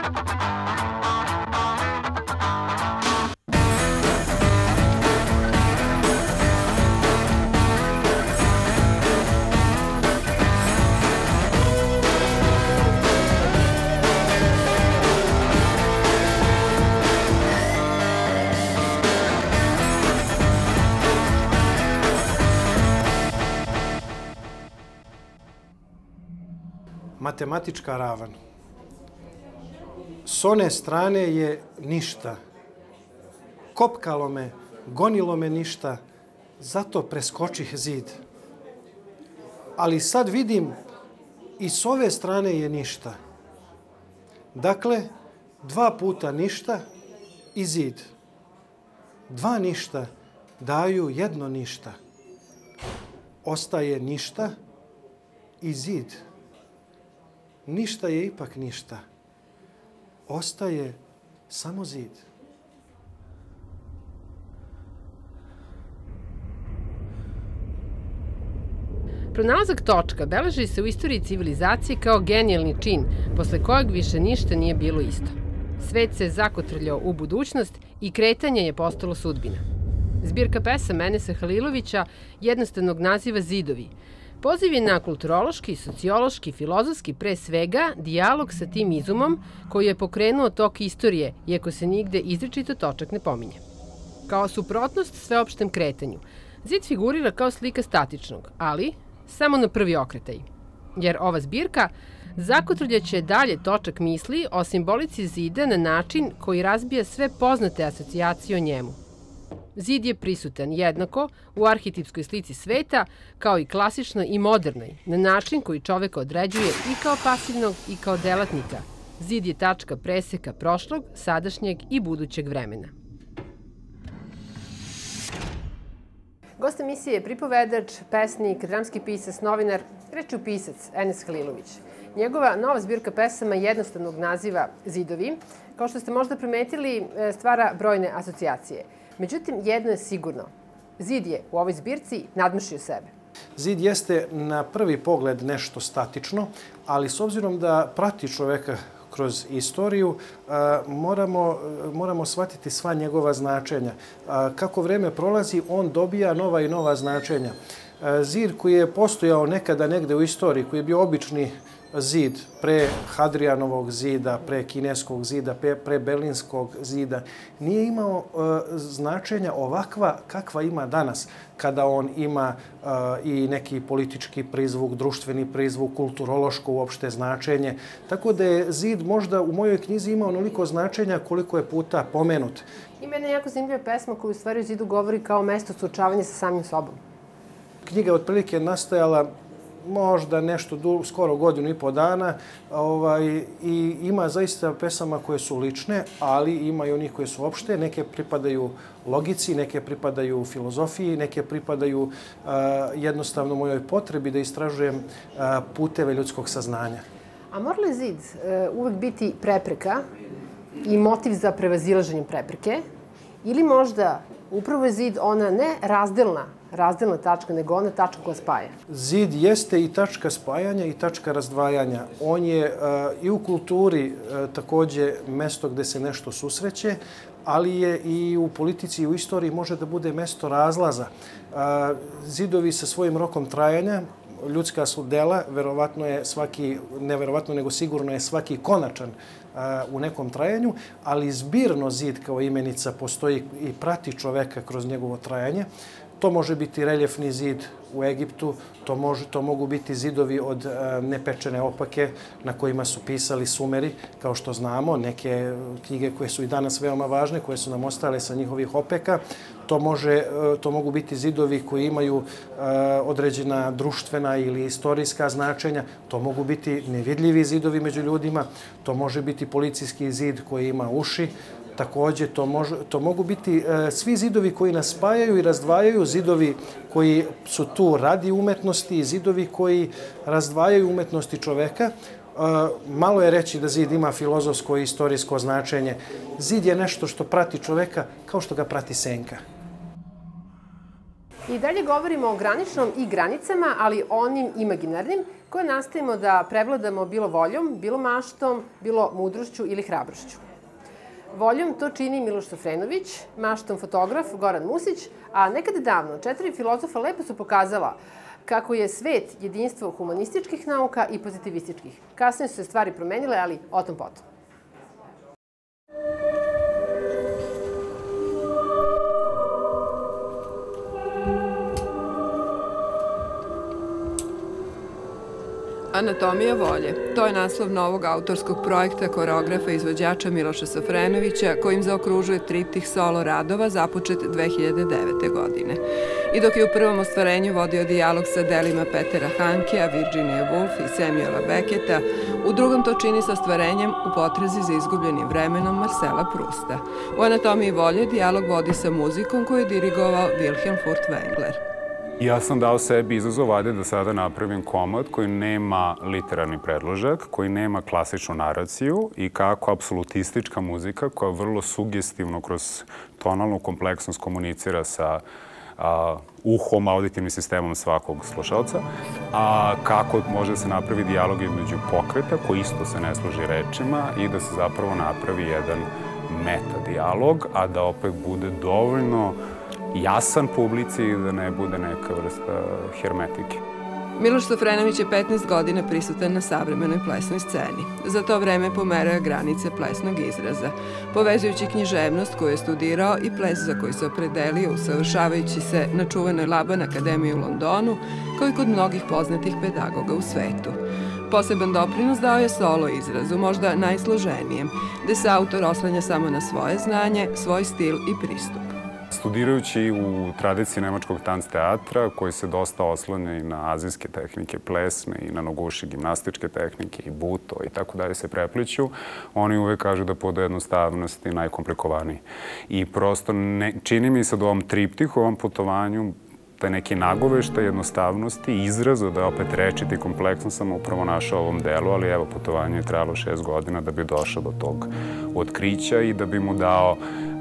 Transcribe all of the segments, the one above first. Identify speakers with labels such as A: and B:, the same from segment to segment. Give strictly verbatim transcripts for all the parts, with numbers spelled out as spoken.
A: Matematička ravan. S one strane je ništa. Kopkalo me, gonilo me ništa, zato preskočih zid. Ali sad vidim i s ove strane je ništa. Dakle, dva puta ništa i zid. Dva ništa daju jedno ništa. Ostaje ništa i zid. Ništa je ipak ništa. Ostaje samo zid.
B: Pronalazak točka beleži se u istoriji civilizacije kao genijalni čin, posle kojeg više ništa nije bilo isto. Svet se zakotrljao u budućnost i kretanje je postalo sudbina. Zbirka pesama Enesa Halilovića jednostavnog naziva Zidovi poziv je na kulturološki, sociološki, filozofski, pre svega, dijalog sa tim izumom koji je pokrenuo tok istorije, iako se nigde izričito točak ne pominje. Kao suprotnost sveopštem kretanju, zid figurira kao slika statičnog, ali samo na prvi okretaj. Jer ova zbirka zakotrljaće dalje točak misli o simbolici zida na način koji razbija sve poznate asocijacije o njemu. Zid je prisutan jednako u arhetipskoj slici sveta, kao i klasičnoj i modernoj, na način koji čoveka određuje i kao pasivnog i kao delatnika. Zid je tačka preseka prošlog, sadašnjeg i budućeg vremena. Gost emisije je pripovedač, pesnik, dramski pisac, novinar, rečju pisac Enes Halilović. Njegova nova zbirka pesama jednostavnog naziva Zidovi, kao što ste možda primetili, stvara brojne asocijacije. Međutim, jedno je sigurno. Zid je u ovoj zbirci nadmašio sebe.
A: Zid jeste na prvi pogled nešto statično, ali s obzirom da prati čoveka kroz istoriju, moramo, moramo shvatiti sva njegova značenja. Kako vreme prolazi, on dobija nova i nova značenja. Zid koji je postojao nekada negde u istoriji, koji je bio obični zid pre Hadrijanovog zida, pre kineskog zida, pre Berlinskog zida, nije imao značenja ovakva kakva ima danas, kada on ima i neki politički prizvuk, društveni prizvuk, kulturološko uopšte značenje. Tako da je zid možda u mojoj knjizi imao onoliko značenja koliko je puta pomenut.
B: Ima jedna jako zanimljiva pesma koju u stvari o zidu govori kao mesto suočavanja sa samim sobom.
A: Knjiga je otprilike nastajala možda nešto skoro godinu i po dana i ima zaista pesama koje su lične, ali ima i onih koje su opšte. Neke pripadaju logici, neke pripadaju filozofiji, neke pripadaju jednostavno mojoj potrebi da istražujem puteve ljudskog saznanja.
B: A mora li zid uvek biti prepreka i motiv za prevazilaženje prepreke? Ili možda upravo je zid ona ne razdelna, razdelna tačka, nego ona tačka koja spaja?
A: Zid jeste i tačka spajanja i tačka razdvajanja. On je i u kulturi takođe mesto gde se nešto susreće, ali je i u politici i u istoriji može da bude mesto razlaza. Zidovi sa svojim rokom trajanja, ljudska su dela, verovatno je svaki, ne verovatno, nego sigurno je svaki konačan u nekom trajanju, ali zbirno zid kao imenica postoji i prati čoveka kroz njegovo trajanje. To može biti reljefni zid u Egiptu, to, može, to mogu biti zidovi od nepečene opake na kojima su pisali Sumeri, kao što znamo, neke knjige koje su i danas veoma važne, koje su nam ostale sa njihovih opeka. To, može, to mogu biti zidovi koji imaju određena društvena ili istorijska značenja. To mogu biti nevidljivi zidovi među ljudima. To može biti policijski zid koji ima uši. Takođe, to, može, to mogu biti e, svi zidovi koji nas spajaju i razdvajaju, zidovi koji su tu radi umetnosti i zidovi koji razdvajaju umetnosti čoveka. E, malo je reći da zid ima filozofsko i istorijsko značenje. Zid je nešto što prati čoveka kao što ga prati senka.
B: I dalje govorimo o graničnom i granicama, ali onim imaginarnim, koje nastojimo da prevladamo bilo voljom, bilo maštom, bilo mudrošću ili hrabrošću. Voljom to čini Miloš Sofrenović, maštom fotograf Goran Musić, a nekada davno četiri filozofa lepo su pokazala kako je svet jedinstvo humanističkih nauka i pozitivističkih. Kasnije su se stvari promenile, ali o tom potom.
C: Anatomija volje. To je naslov novog autorskog projekta koreografa i izvođača Miloša Sofrenovića, kojim zaokružuje triptih solo radova započet dve hiljade devete. godine. I dok je u prvom ostvarenju vodio dijalog sa delima Petera Hankea, Virginia Woolf i Samuela Becketa, u drugom to čini sa ostvarenjem U potrazi za izgubljenim vremenom Marcela Prusta. U Anatomiji volje dijalog vodi sa muzikom koju je dirigovao Wilhelm Furtwängler.
D: Ja sam dao sebi izazov ajde da sada napravim komad koji nema literarni predložak, koji nema klasičnu naraciju i kako apsolutistička muzika koja vrlo sugestivno kroz tonalnu kompleksnost komunicira sa a, uhom, auditivnim sistemom svakog slušalca, a kako može da se napravi dijalog između pokreta koji isto se ne služi rečima i da se zapravo napravi jedan meta-dijalog, a da opet bude dovoljno jasan publici i da ne bude neka vrsta hermetike.
C: Miloš Sofrenović je petnaest godina prisutan na savremenoj plesnoj sceni. Za to vreme pomerao granice plesnog izraza, povezujući književnost koju je studirao i ples za koji se opredelio, usavršavajući se na čuvenoj Laban akademiji u Londonu, kao i kod mnogih poznatih pedagoga u svetu. Poseban doprinos dao je solo izrazu, možda najsloženijem, gde se autor oslanja samo na svoje znanje, svoj stil i pristup.
D: Studirajući u tradiciji nemačkog tanc teatra, koji se dosta oslanja i na azijske tehnike plesne i na noguši gimnastičke tehnike i buto i tako dalje se prepliću, oni uvek kažu da pod jednostavnosti najkomplikovaniji. I prosto čini mi se da u ovom triptihu, u ovom putovanju, taj neki nagoveštaj jednostavnosti, izrazu da je opet rečiti kompleksno sam upravo našao ovom delu, ali evo, putovanje je trajalo šest godina da bi došao do tog otkrića i da bi mu dao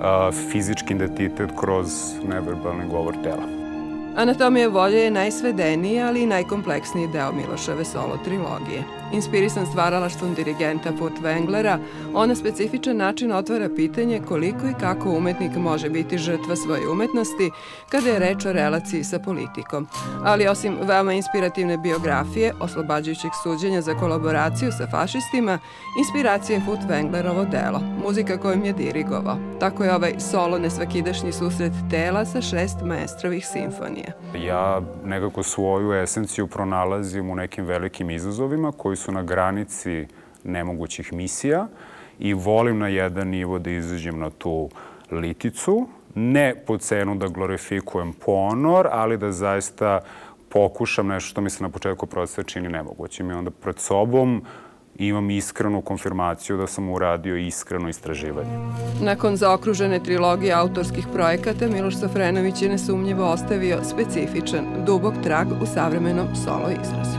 D: fizički identitet kroz neverbalni govor tela.
C: Anatomija volje je najsvedeniji, ali i najkompleksniji deo Miloševe solo trilogije. Inspirisan stvaralaštvom dirigenta Furtwänglera, on na specifičan način otvara pitanje koliko i kako umetnik može biti žrtva svoje umetnosti kada je reč o relaciji sa politikom. Ali osim veoma inspirativne biografije, oslobađajućeg suđenja za kolaboraciju sa fašistima, inspiracija je Furtwänglerovo delo, muzika kojom je dirigovao. Tako je ovaj solo nesvakidašnji susret tela sa šest maestrovih simfonija.
D: Ja nekako svoju esenciju pronalazim u nekim velikim izazovima koji su na granici nemogućih misija i volim na jedan nivo da izađem na tu liticu, ne po cenu da glorifikujem ponor, ali da zaista pokušam nešto što mi se na početku procesa čini nemogućim i onda pred sobom imam iskrenu konfirmaciju da sam uradio iskreno istraživanje.
C: Nakon zaokružene trilogije autorskih projekata, Miloš Sofrenović je nesumnjivo ostavio specifičan, dubok trag u savremenom solo izrazu.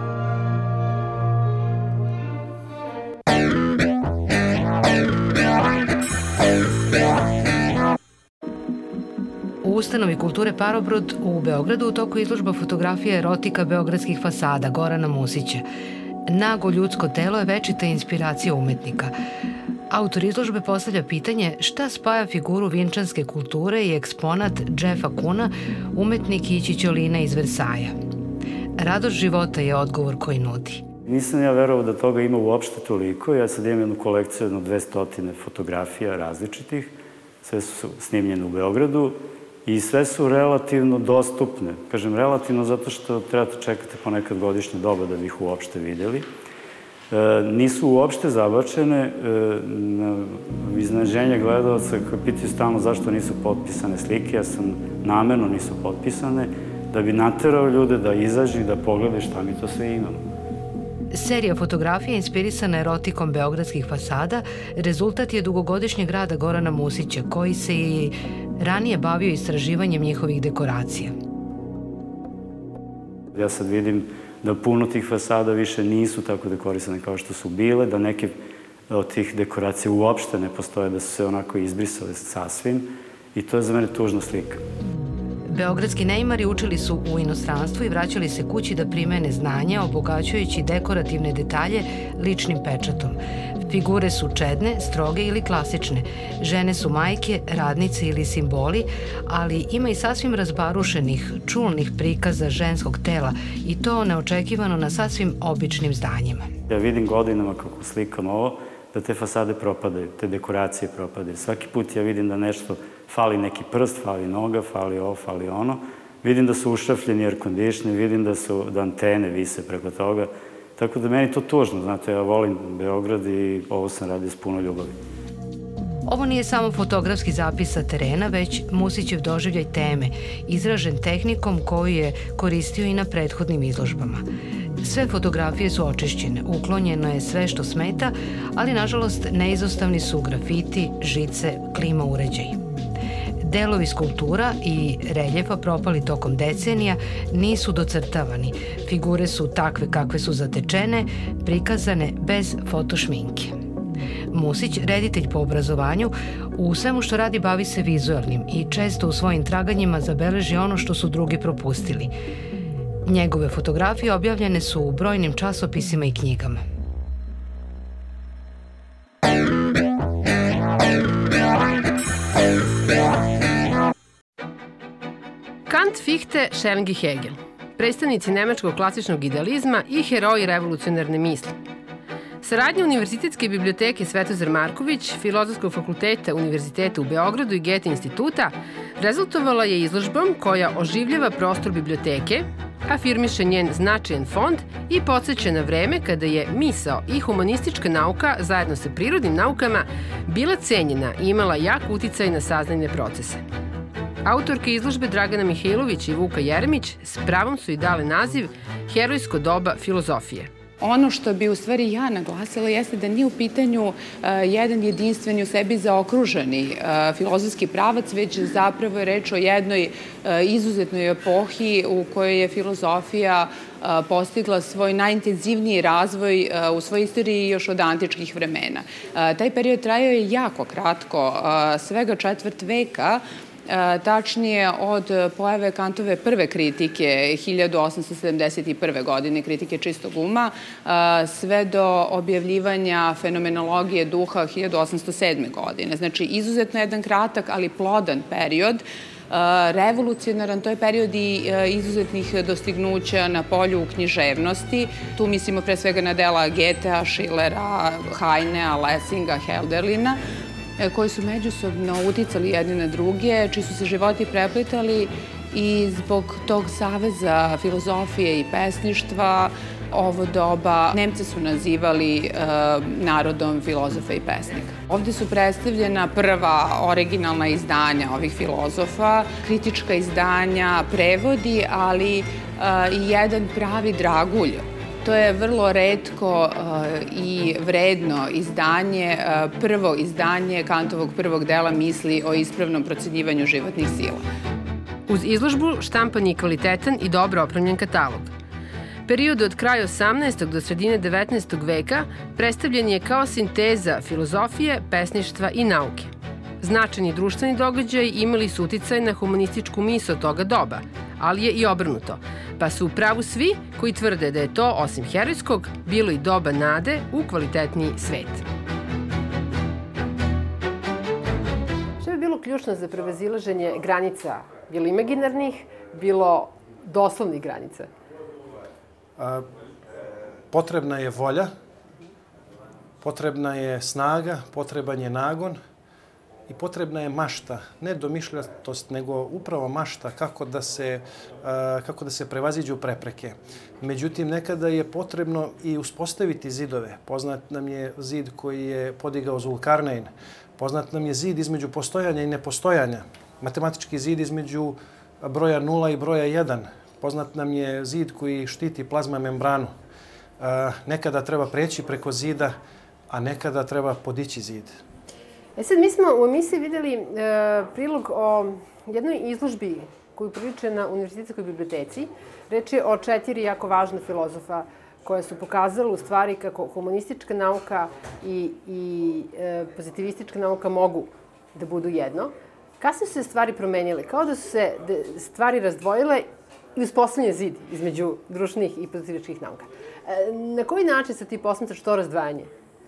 E: U Ustanovi kulture Parobrod u Beogradu u toku izložba fotografija erotika beogradskih fasada Gorana Musića. Nago ljudsko telo je večita inspiracija umetnika. Autor izložbe postavlja pitanje šta spaja figuru vinčanske kulture i eksponat Jeffa Kuna, umetnik i Čičolina iz Versaja. Radost života je odgovor koji nudi.
F: Nisam ja verovao da toga ima uopšte toliko. Ja sad imam jednu kolekciju, jedno dvestotine fotografija različitih. Sve su snimljene u Beogradu i sve su relativno dostupne. Kažem relativno zato što trebate čekati ponekad godišnje doba da bi ih uopšte videli. Nisu uopšte zabačene. Na iznenađenje gledalaca koji pitaju stalno zašto nisu potpisane slike, ja sam namerno nisu potpisane, da bi naterao ljude da izađu i da pogledaju šta mi to sve imamo.
E: Serija fotografija inspirisana erotikom beogradskih fasada rezultat je dugogodišnjeg rada Gorana Musića, koji se i ranije bavio istraživanjem njihovih dekoracija.
F: Ja sad vidim da puno tih fasada više nisu tako dekorisane kao što su bile, da neke od tih dekoracija uopšte ne postoje, da su se onako izbrisale sasvim i to je za mene tužna slika.
E: Beogradski neimari učili su u inostranstvu i vraćali se kući da primene znanja, obogaćujući dekorativne detalje ličnim pečatom. Figure su čedne, stroge ili klasične. Žene su majke, radnice ili simboli, ali ima i sasvim razbarušenih, čulnih prikaza ženskog tela i to neočekivano na sasvim običnim zdanjima.
F: Ja vidim godinama kako slikam ovo, da te fasade propadaju, te dekoracije propadaju. Svaki put ja vidim da nešto fali neki prst, fali noga, fali ovo, fali ono. Vidim da su ušrafljeni air conditioneri, vidim da su da antene vise preko toga. Tako da meni to tužno, znate, ja volim Beograd i ovo sam radio s puno ljubavi.
E: Ovo nije samo fotografski zapis sa terena, već Musićev doživljaj teme, izražen tehnikom koju je koristio i na prethodnim izložbama. Sve fotografije su očišćene, uklonjeno je sve što smeta, ali nažalost neizostavni su grafiti, žice, klima uređaji. Delovi skulptura i reljefa propali tokom decenija nisu docrtavani. Figure su takve kakve su zatečene, prikazane bez fotošminke. Musić, reditelj po obrazovanju, u svemu što radi bavi se vizualnim i često u svojim traganjima zabeleži ono što su drugi propustili. Njegove fotografije objavljene su u brojnim časopisima i knjigama.
B: Kant, Fichte, Schelling i Hegel, predstavnici nemačkog klasičnog idealizma i heroji revolucionarne misli. Saradnja Univerzitetske biblioteke Svetozar Marković, Filozofskog fakulteta Univerziteta u Beogradu i Goethe instituta rezultovala je izložbom koja oživljava prostor biblioteke, afirmiše njen značajan fond i podsjeća na vreme kada je misao i humanistička nauka zajedno sa prirodnim naukama bila cenjena i imala jak uticaj na saznajne procese. Autorke izložbe Dragana Mihajlović i Vuka Jeremić s pravom su i dale naziv Herojsko doba filozofije.
G: Ono što bi u stvari ja naglasila jeste da nije u pitanju jedan jedinstveni u sebi zaokruženi filozofski pravac, već zapravo je reč o jednoj izuzetnoj epohi u kojoj je filozofija postigla svoj najintenzivniji razvoj u svojoj istoriji još od antičkih vremena. Taj period trajao je jako kratko, svega četvrt veka, tačnije od pojave Kantove prve kritike hiljadu osamsto sedamdeset prve. godine, kritike čistog uma, sve do objavljivanja fenomenologije duha hiljadu osamsto sedme. godine. Znači, izuzetno jedan kratak, ali plodan period, revolucionaran, to je period i izuzetnih dostignuća na polju književnosti. Tu mislimo pre svega na dela Goethea, Schillera, Heinea, Lessinga, Hölderlina, koji su međusobno uticali jedni na druge, čiji su se životi preplitali i zbog tog saveza filozofije i pesništva ovo doba Nemci su nazivali narodom filozofa i pesnika. Ovde su predstavljena prva originalna izdanja ovih filozofa, kritička izdanja, prevodi, ali i jedan pravi dragulj. To je vrlo retko i vredno izdanje, prvo izdanje Kantovog prvog dela misli o ispravnom procenjivanju životnih sila.
B: Uz izložbu štampan je kvalitetan i dobro opremljen katalog. Period od kraja osamnaestog do sredine devetnaestog veka predstavljen je kao sinteza filozofije, pesništva i nauke. Značajni društveni događaji imali su uticaj na humanističku misao toga doba, ali je i obrnuto, pa su u pravu svi koji tvrde da je to, osim herojskog, bilo i doba nade u kvalitetniji svet. Što bi bilo ključno za prevazilaženje granica, bilo imaginarnih, bilo doslovnih granica?
A: Potrebna je volja, potrebna je snaga, potreban je nagon i potrebna je mašta, ne domišljatost, nego upravo mašta kako da se, kako da se prevaziđu prepreke. Međutim, nekada je potrebno i uspostaviti zidove. Poznat nam je zid koji je podigao Zulkarnein. Poznat nam je zid između postojanja i nepostojanja. Matematički zid između broja nula i broja jedan. Poznat nam je zid koji štiti plazma membranu. Nekada treba preći preko zida, a nekada treba podići zid.
B: E sad, mi smo u emisiji videli e, prilog o jednoj izložbi koju priliče na Univerzitetskoj biblioteci. Reč je o četiri jako važna filozofa koja su pokazala u stvari kako humanistička nauka i, i e, pozitivistička nauka mogu da budu jedno. Kasnije su se stvari promenile, kao da su se stvari razdvojile i uspostavljen zid između društvenih i političkih nauka. Na koji način se ti posmatraš to razdvajanje?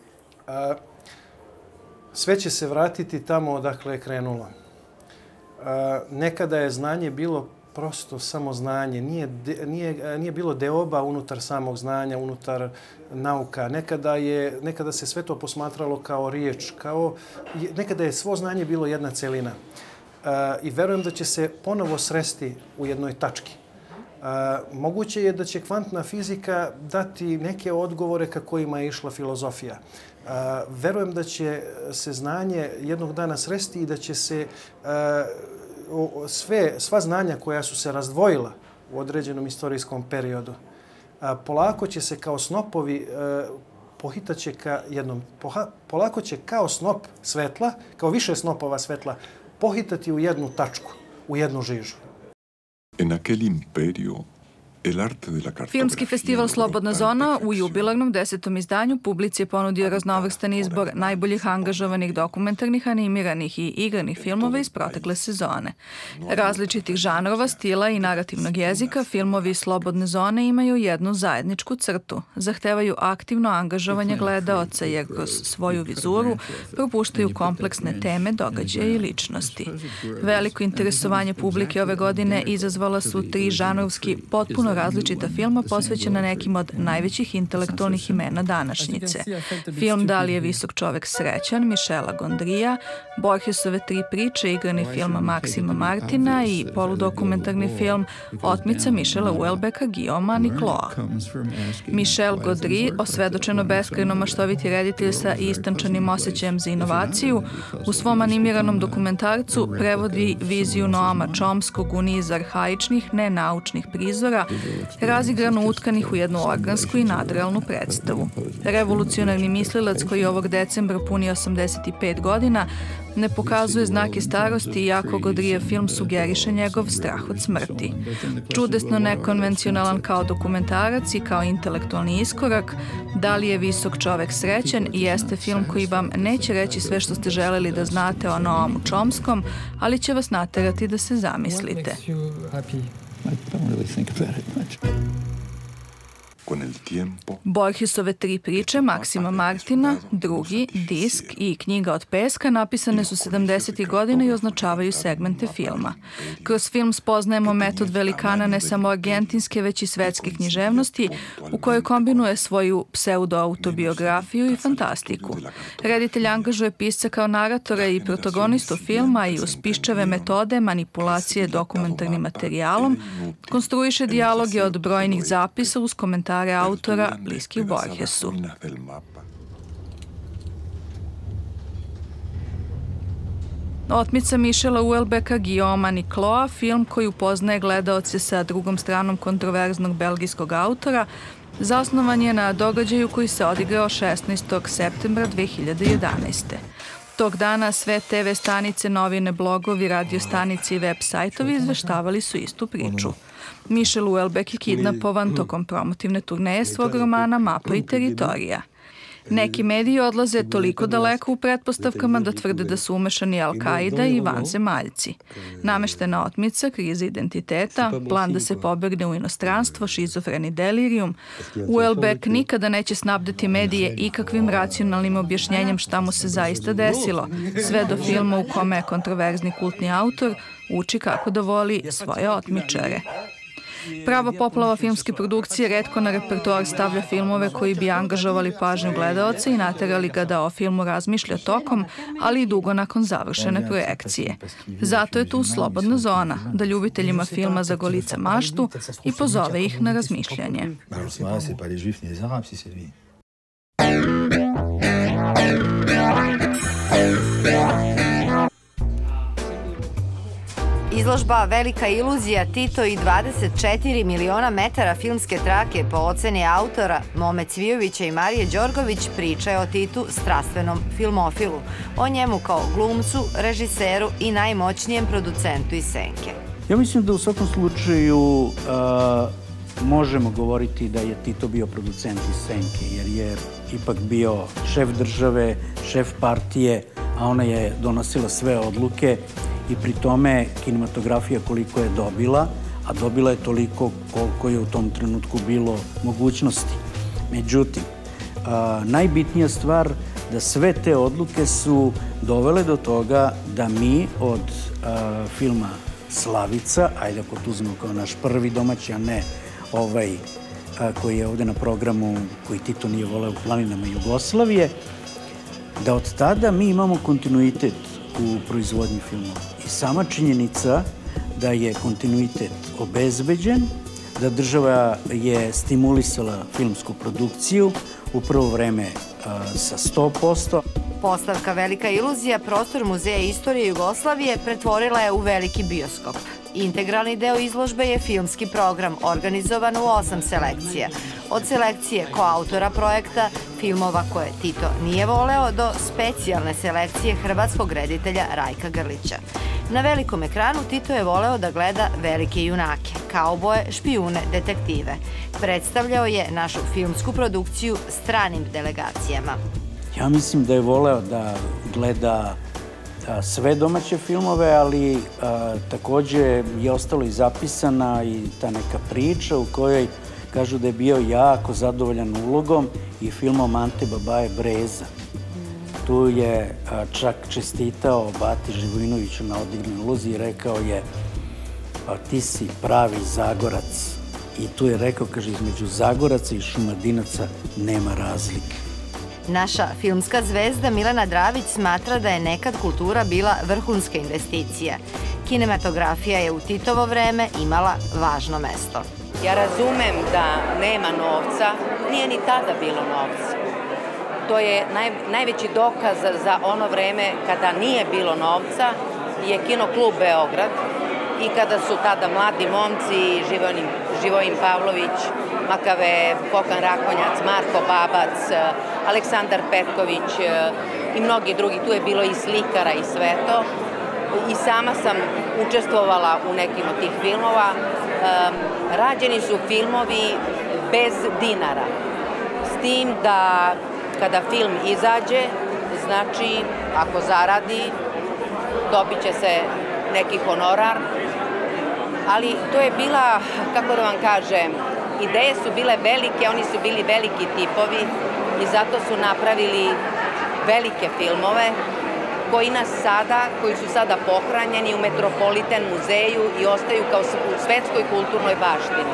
A: Sve će se vratiti tamo odakle je krenulo. Nekada je znanje bilo prosto samo znanje. Nije, nije, nije bilo deoba unutar samog znanja, unutar nauka. Nekada, je, nekada se sve to posmatralo kao riječ. Kao, nekada je svo znanje bilo jedna celina. I verujem da će se ponovo sresti u jednoj tački. Moguće je da će kvantna fizika dati neke odgovore ka kojima je išla filozofija. Verujem da će se znanje jednog dana sresti i da će se sve, sva znanja koja su se razdvojila u određenom istorijskom periodu, polako će se kao snopovi pohitaće ka jednom, polako će kao snop svetla, kao više snopova svetla, pohitati u jednu tačku, u jednu žižu.
H: En aquel imperio, el arte de la cartografía...
I: Filmski festival Slobodna zona u jubilarnom desetom izdanju publici je ponudio raznovrstan izbor najboljih angažovanih dokumentarnih, animiranih i igranih filmova iz protekle sezone. Različitih žanrova, stila i narativnog jezika, filmovi Slobodne zone imaju jednu zajedničku crtu. Zahtevaju aktivno angažovanje gledaoca jer kroz svoju vizuru propuštaju kompleksne teme, događaje i ličnosti. Veliko interesovanje publike ove godine izazvala su tri žanrovski potpuno različita filma posvećena nekim od najvećih intelektualnih imena današnjice. Film Da li je visok čovek srećan, Michela Gondrija, Borgesove tri priče, igrani film Maksima Martina i poludokumentarni film Otmica Michela Houellebecqa Guillauma Nicloa. Michel Gondry, osvedočeno beskrajno maštoviti reditelj sa istančanim osjećajem za inovaciju, u svom animiranom dokumentarcu prevodi viziju Noama Chomskog u niz arhaičnih, nenaučnih prizora, razigrano utkanih u jednu organsku i nadrealnu predstavu. Revolucionarni mislilac koji ovog decembra puni osamdeset pet godina ne pokazuje znake starosti, iako Godrijev film sugeriše njegov strah od smrti. Čudesno nekonvencionalan kao dokumentarac i kao intelektualni iskorak, Da li je visok čovek srećan jeste film koji vam neće reći sve što ste želeli da znate o Noamu Chomskom, ali će vas naterati da se zamislite.
H: I don't really think about it much.
I: Borgesove tri priče Maksima Martina, Drugi, Disk i Knjiga od peska napisane su sedamdesetih godina i označavaju segmente filma. Kroz film spoznajemo metod velikana ne samo argentinske, već i svetske književnosti, u kojoj kombinuje svoju pseudo-autobiografiju i fantastiku. Reditelj angažuje pisca kao naratora i protagonistu filma i uz piščave metode manipulacije dokumentarnim materijalom konstruiše dijaloge od brojnih zapisa uz komentare autora bliskih Borgesu. Otmica Michela Houellebecqa Guillauma Nicloa, film koji upoznaje gledaoce sa drugom stranom kontroverznog belgijskog autora, zasnovan je na događaju koji se odigrao šesnaestog septembra dve hiljade jedanaeste. Tog dana sve te ve stanice, novine, blogovi, radio stanice i web sajtovi izveštavali su istu priču. Michel Houellebecq je kidnapovan tokom promotivne turneje svog romana Mapa i teritorija. Neki mediji odlaze toliko daleko u pretpostavkama da tvrde da su umešani Al-Qaida i vanzemaljci. Nameštena otmica, kriza identiteta, plan da se pobegne u inostranstvo, šizofreni delirijum. Houellebecq nikada neće snabdeti medije ikakvim racionalnim objašnjenjem šta mu se zaista desilo, sve do filma u kome je kontroverzni kultni autor uči kako da voli svoje otmičare. Prava poplava filmske produkcije retko na repertoar stavlja filmove koji bi angažovali pažnju gledaoca i naterali ga da o filmu razmišlja tokom, ali i dugo nakon završene projekcije. Zato je tu Slobodna zona, da ljubiteljima filma zagolica maštu i pozove ih na razmišljanje.
J: Izložba Velika iluzija Tito i dvadeset četiri miliona metara filmske trake po oceni autora Mome Cvijovića i Marije Đorgović priča je o Titu strastvenom filmofilu, o njemu kao glumcu, režiseru i najmoćnijem producentu iz senke.
K: Ja mislim da u svakom slučaju možemo govoriti da je Tito bio producent iz senke, jer je ipak bio šef države, šef partije, a ona je donosila sve odluke i pri tome kinematografija koliko je dobila, a dobila je toliko koliko je u tom trenutku bilo mogućnosti. Međutim, najbitnija stvar da sve te odluke su dovele do toga da mi od filma Slavica, ajde ako to uzmemo kao naš prvi domaći, a ne ovaj koji je ovde na programu, koji Tito nije voleo, u planinama Jugoslavije, da od tada mi imamo kontinuitet u proizvodnji filmova. I sama činjenica da je kontinuitet obezbeđen, da država je stimulisala filmsku produkciju u prvo vreme sa sto posto.
J: Postavka Velika iluzija prostor Muzeja istorije Jugoslavije pretvorila je u veliki bioskop. Integralni deo izložbe je filmski program, organizovan u osam selekcija. Od selekcije koautora projekta, filmova koje Tito nije voleo, do specijalne selekcije hrvatskog reditelja Rajka Grlića. Na velikom ekranu Tito je voleo da gleda velike junake, kauboje, špijune, detektive. Predstavljao je našu filmsku produkciju stranim delegacijama.
K: Ja mislim da je voleo da gleda sve domaće filmove, ali takođe je ostalo i zapisana i ta neka priča u kojoj kažu da je bio jako zadovoljan ulogom i filmom Ante Babaje Breza. Tu je čak čestitao Bati Živojinoviću na odignoj ulozi i rekao je ti si pravi Zagorac. I tu je rekao, kaže, između Zagoraca i Šumadinaca nema razlike.
J: Naša filmska zvezda Milena Dravić smatra da je nekad kultura bila vrhunska investicija. Kinematografija je u Titovo vreme imala važno mesto.
L: Ja razumem da nema novca, nije ni tada bilo novca. To je naj, najveći dokaz za ono vreme kada nije bilo novca je Kinoklub Beograd i kada su tada mladi momci, Živojin, Živojin Pavlović, Makave, Kokan Rakonjac, Marko Babac, Aleksandar Petković i mnogi drugi, tu je bilo i slikara i sve to. I sama sam učestvovala u nekim od tih filmova. Rađeni su filmovi bez dinara. S tim da kada film izađe, znači ako zaradi, dobit će se neki honorar. Ali to je bila, kako da vam kažem, ideje su bile velike, oni su bili veliki tipovi i zato su napravili velike filmove koji nas sada, koji su sada pohranjeni u Metropolitan muzeju i ostaju kao u svetskoj kulturnoj baštini.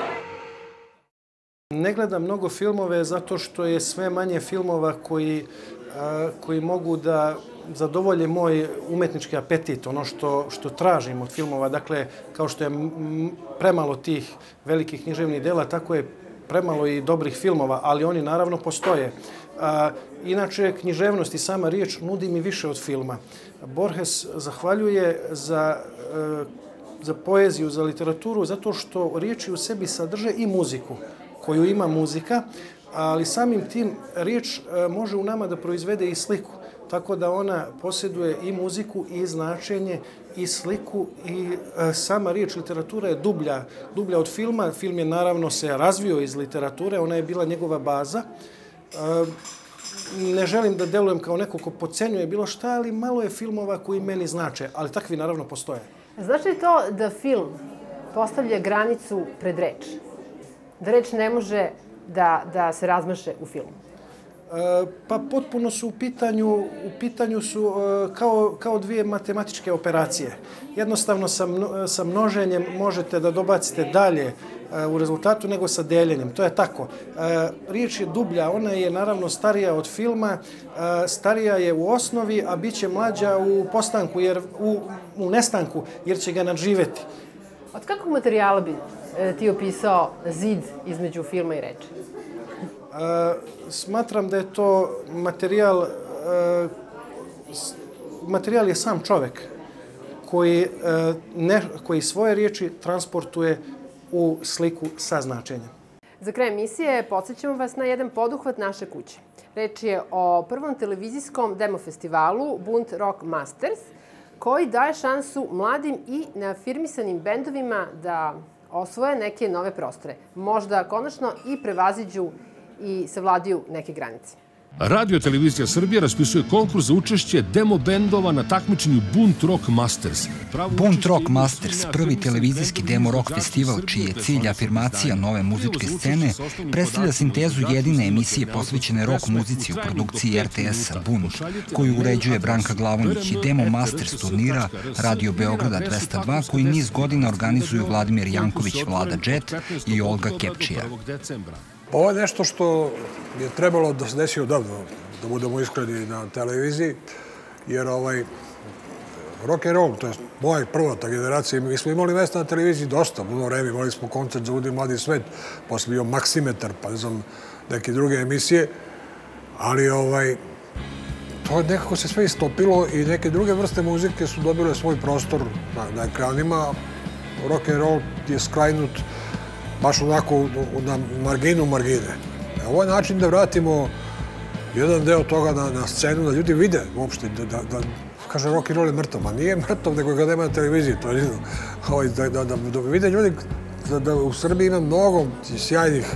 A: Ne gledam mnogo filmove zato što je sve manje filmova koji, koji mogu da zadovolje moj umetnički apetit, ono što, što tražim od filmova. Dakle, kao što je premalo tih velikih književnih dela, tako je premalo i dobrih filmova, ali oni naravno postoje. A, inače, književnost i sama riječ nudi mi više od filma. Borges zahvaljuje za, e, za poeziju, za literaturu, zato što riječi u sebi sadrže i muziku, koju ima muzika, ali samim tim riječ e, može u nama da proizvede i sliku. Tako da ona posjeduje i muziku, i značenje, i sliku, i e, sama riječ literatura je dublja, dublja od filma. Film je naravno se razvio iz literature, ona je bila njegova baza. E, ne želim da delujem kao neko ko podcenjuje bilo šta, ali malo je filmova koji meni znače, ali takvi naravno postoje.
B: Znači li to da film postavlja granicu pred reč? Da reč ne može da, da se razmaše u filmu?
A: Pa potpuno su u pitanju, u pitanju su kao, kao dvije matematičke operacije. Jednostavno sa, sa množenjem možete da dobacite dalje u rezultatu nego sa deljenjem. To je tako. Riječ je dublja, ona je naravno starija od filma, starija je u osnovi, a bit će mlađa u postanku, jer, u, u nestanku, jer će ga nadživeti.
B: Od kakvog materijala bi ti opisao zid između filma i reči?
A: Smatram da je to materijal, materijal je sam čovek koji, ne, koji svoje riječi transportuje u sliku sa značenjem.
B: Za kraj emisije podsjećamo vas na jedan poduhvat naše kuće. Reč je o prvom televizijskom demo festivalu Bunt Rock Masters, koji daje šansu mladim i neafirmisanim bendovima da osvoje neke nove prostore. Možda konačno i prevaziđu i savladiju neke granice.
M: Radio televizija Srbije raspisuje konkurs za učešće demo bendova na takmičenju Bunt Rock Masters.
N: Bunt Rock Masters, prvi televizijski demo rock festival čiji je cilj afirmacija nove muzičke scene, predstavlja sintezu jedine emisije posvećene rock muzici u produkciji R T S-a Bunt, koju uređuje Branka Glavonić, i demo Masters turnira Radio Beograda dvesta dva, koji niz godina organizuju Vladimir Janković, Vlada Džet i Olga Kepčija.
O: Ovo je nešto što je trebalo da se desi odavno, da budemo iskreni na televiziji, jer ovaj rock and roll, to je moja prva ta generacija, mi smo imali mesta na televiziji dosta, puno vreme, imali smo koncert za Udi mladi svet, posle bio Maksimetar, pa ne znam, neke druge emisije, ali ovaj, to nekako se sve istopilo i neke druge vrste muzike su dobile svoj prostor na, na ekranima. Rock and roll je skrajnut baš onako na marginu margine. Ovo je način da vratimo jedan deo toga na, na scenu, da ljudi vide uopšte, da, da, da kaže rock and roll je mrtav, ma nije mrtav, nego ga nema na televiziji, to je da, da, da, da vide ljudi da, da u Srbiji ima mnogo sjajnih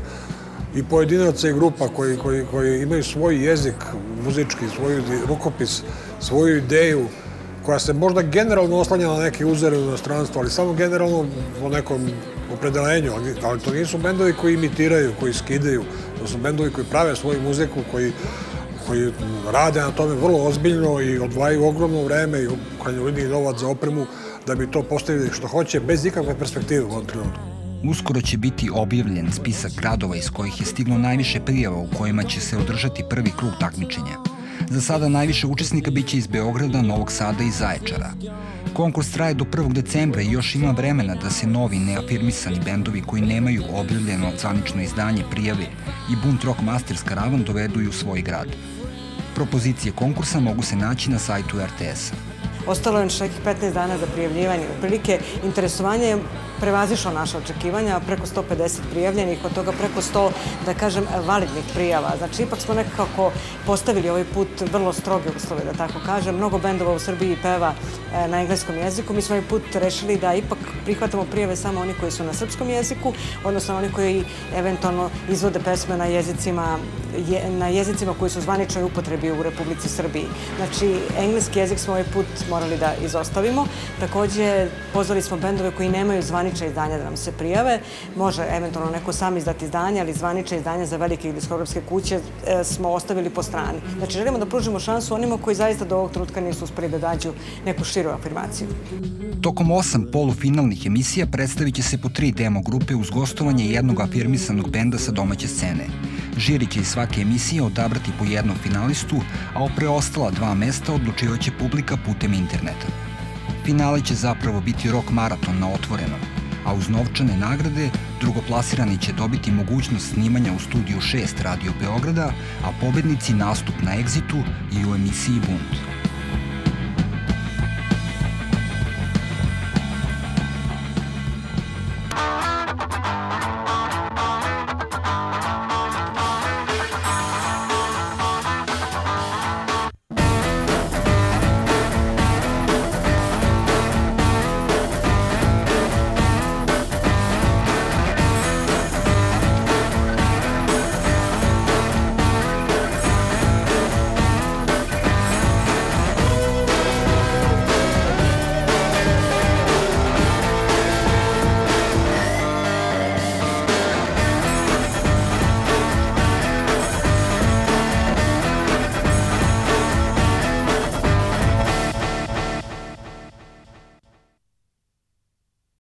O: i pojedinaca i grupa koji, koji, koji imaju svoj jezik muzički, svoj rukopis, svoju ideju, koja se možda generalno oslanja na neke uzore u inostranstvu, ali samo generalno o nekom opredelenju, ali to nisu bendovi koji imitiraju, koji skidaju, to su bendovi koji prave svoju muziku, koji, koji rade na tome vrlo ozbiljno i odvajaju ogromno vreme i u krajnjoj liniji novac za opremu da bi to postavili što hoće, bez ikakve perspektive u ovom trenutku.
N: Uskoro će biti objavljen spisak gradova iz kojih je stiglo najviše prijava u kojima će se održati prvi krug takmičenja. Za sada najviše učesnika biće iz Beograda, Novog Sada i Zaječara. Konkurs traje do prvog decembra i još ima vremena da se novi neafirmisani bendovi koji nemaju objavljeno zvanično izdanje prijave i Bunt Rock Masters karavan dovedu i u svoj grad. Propozicije konkursa mogu se naći na sajtu R T S-a.
P: Ostalo je još nekih petnaest dana za prijavljivanje. Otprilike, interesovanje je prevazišlo naše očekivanja, preko sto pedeset prijavljenih, od toga preko sto, da kažem, validnih prijava. Znači, ipak smo nekako postavili ovaj put vrlo stroge uslove, da tako kažem. Mnogo bendova u Srbiji peva na engleskom jeziku. Mi smo ovaj put rešili da ipak prihvatamo prijave samo oni koji su na srpskom jeziku, odnosno oni koji eventualno izvode pesme na jezicima, na jezicima koji su zvaničnoj upotrebi u Republici Srbiji. Znači, engleski jezik smo ovaj put morali da izostavimo. Takođe, pozvali smo bendove koji nemaju zvanične izdanja da nam se prijave. Može eventualno neko sam izdati izdanje, ali zvanične izdanja za velike diskografske kuće smo ostavili po strani. Znači, želimo da pružimo šansu onima koji zaista do ovog trenutka nisu uspeli da dađu neku širu afirmaciju.
N: Tokom osam polufinalnih emisija predstavit će se po tri demo grupe uz gostovanje jednog afirmisanog benda sa domaće scene. Žiri će iz svake emisije odabrati po jednog finalistu, a o preostala dva mesta odlučivaće publika putem interneta. Finale će zapravo biti rock maraton na otvorenom, a uz novčane nagrade drugoplasirani će dobiti mogućnost snimanja u studiju šest Radio Beograda, a pobednici nastup na Exitu i u emisiji Bunt.